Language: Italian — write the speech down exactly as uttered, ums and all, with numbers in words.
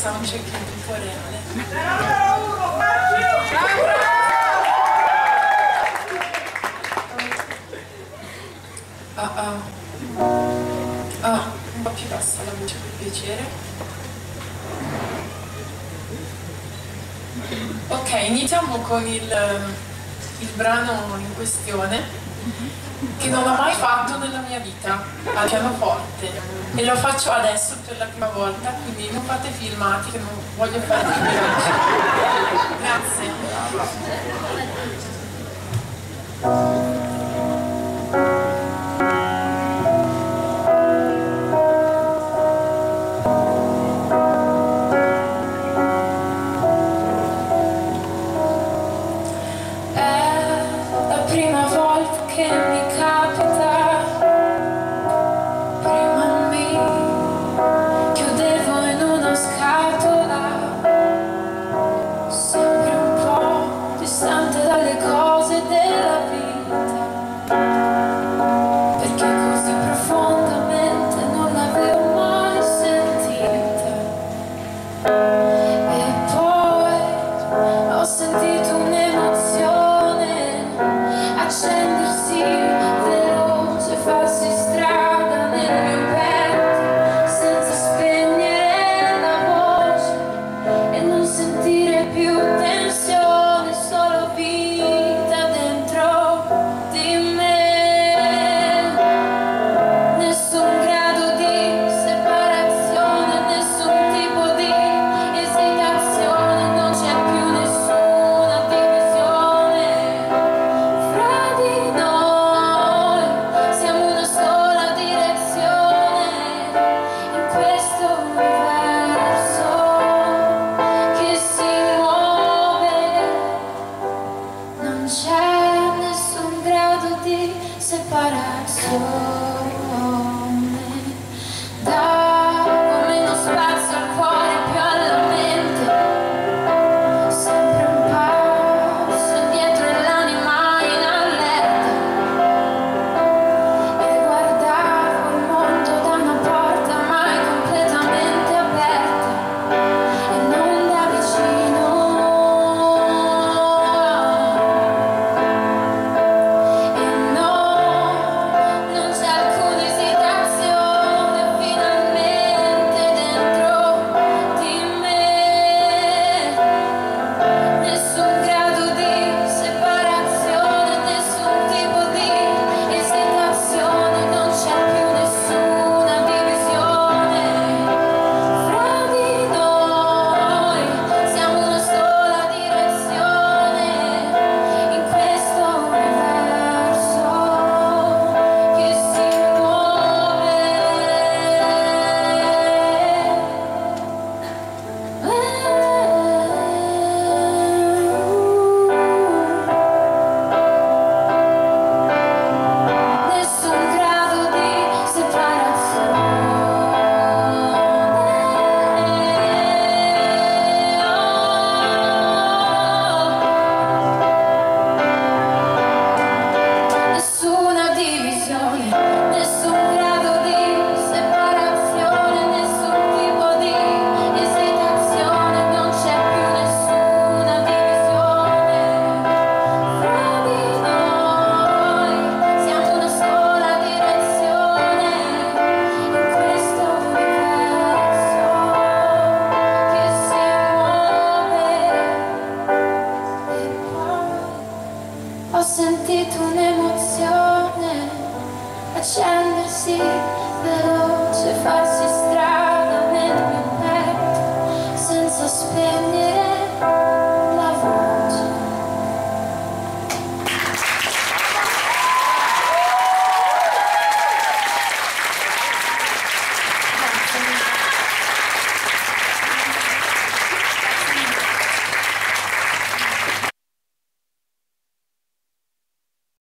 soundcheck in tempo reale. Ah, ah. Ah, un po' più bassa la voce per piacere. Ok, iniziamo con il, il brano in questione, che non ho mai fatto nella mia vita al pianoforte e lo faccio adesso per la prima volta, quindi non fate filmati che non voglio fare dei bilanci. Grazie. accendersi veloce, farsi strada nel mio petto senza spegnere